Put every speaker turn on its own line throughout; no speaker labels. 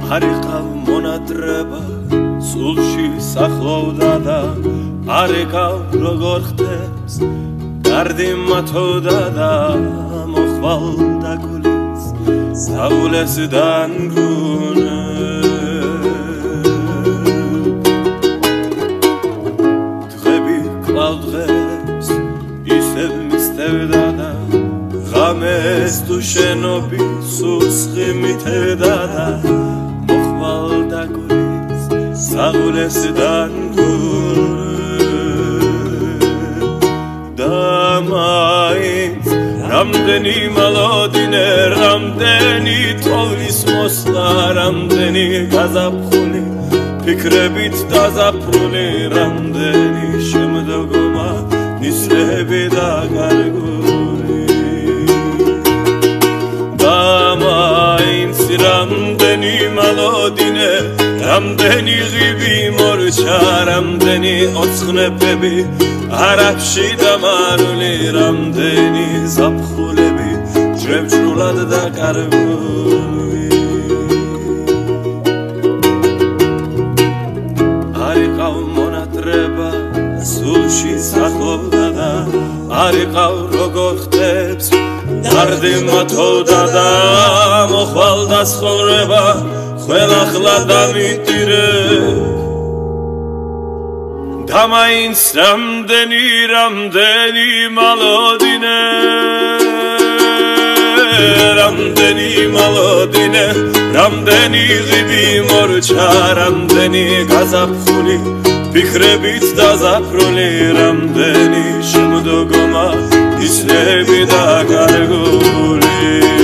არ იყავ მონადრება სულში სახლობდა და არ ეკავ როგორ ხდებს გარდი მათოდა და მოხვალდა გულის საულეს დანგრუნე დღები კლავდღებს ისევ მისდევდა და ღამეს თუ შენობი სუსხი მითევდა და მოხვალდა გულის საულეს დანგრუნე და მაინც რამდენი მალოდინე რამდენი თოვლის მოსლა რამდენი გაზაფხული ფიქრებით დაზაფრული რამდენი შემდგომა ნისლები და გარგული და მაინც რამდენი მალოდინე რამდენი ღივი მორჩა რამდენი ოცხნებები არაფში დამარული რამდენი ზაფხულები ჯერჯრულად დაკარგული არ იყავ მონატრება სულში სახლობდა და არ იყავ როგორ ხდებს დარდი მათოდა და მოხვალდა ცხოვრება ყველახლა დამიტირე და მაინც რამდენი მალოდინე რამდენი მალოდინე რამდენი ღივი მორჩა რამდენი გაზაფხული ფიქრებით დაზაფრული რამდენი შემდგომა ისლები და გარგული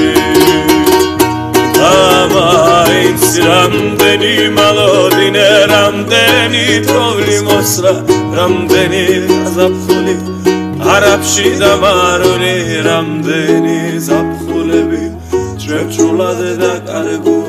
და მაინც რამდენი მალოდინე რამდენი თოვლი მოსლა რამდენი გაზაფხული არაფში დამარული რამდენი ზაფხულები ჯერჯრულად დაკარგული